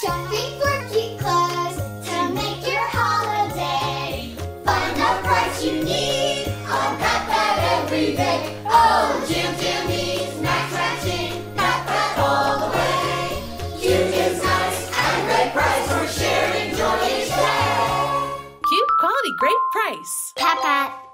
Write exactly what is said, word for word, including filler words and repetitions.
Shopping for cute clothes to make your holiday. Find the price you need on PatPat every day. Oh, Jam-jammies, max matching, PatPat all the way. Cute is nice and great price for sharing joy each day. Cute, quality, great price. PatPat.